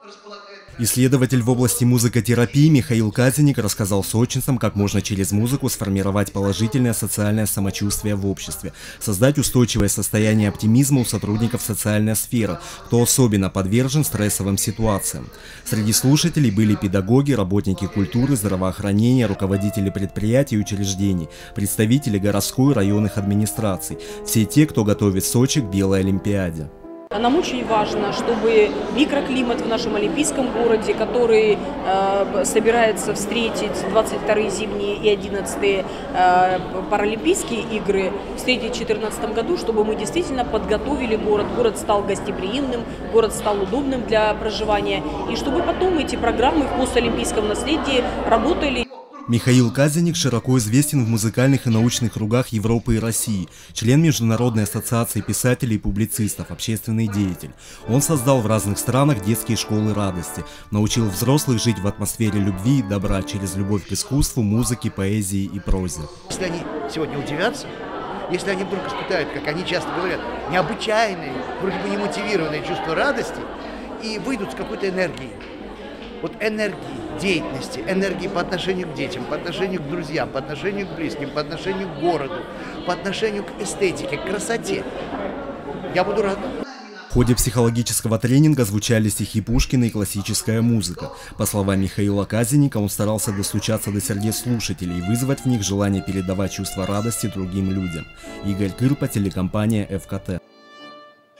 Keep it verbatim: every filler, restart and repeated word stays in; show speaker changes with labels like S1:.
S1: Исследователь в области музыкотерапии Михаил Казиник рассказал сочинцам, как можно через музыку сформировать положительное социальное самочувствие в обществе, создать устойчивое состояние оптимизма у сотрудников социальной сферы, кто особенно подвержен стрессовым ситуациям. Среди слушателей были педагоги, работники культуры, здравоохранения, руководители предприятий и учреждений, представители городской и районных администраций, все те, кто готовит Сочи к Белой Олимпиаде.
S2: Нам очень важно, чтобы микроклимат в нашем олимпийском городе, который э, собирается встретить двадцать вторые зимние и одиннадцатые э, паралимпийские игры, встретить в две тысячи четырнадцатом году, чтобы мы действительно подготовили город, город стал гостеприимным, город стал удобным для проживания, и чтобы потом эти программы в постолимпийском наследии работали.
S1: Михаил Казиник широко известен в музыкальных и научных кругах Европы и России, член Международной ассоциации писателей и публицистов, общественный деятель. Он создал в разных странах детские школы радости, научил взрослых жить в атмосфере любви и добра через любовь к искусству, музыке, поэзии и прозе.
S3: Если они сегодня удивятся, если они вдруг испытают, как они часто говорят, необычайные, вроде бы немотивированные чувство радости и выйдут с какой-то энергией. Вот энергии деятельности, энергии по отношению к детям, по отношению к друзьям, по отношению к близким, по отношению к городу, по отношению к эстетике, к красоте. Я буду рад.
S1: В ходе психологического тренинга звучали стихи Пушкина и классическая музыка. По словам Михаила Казиника, он старался достучаться до сердец слушателей и вызвать в них желание передавать чувство радости другим людям. Игорь Кырпа, телекомпания эф ка тэ.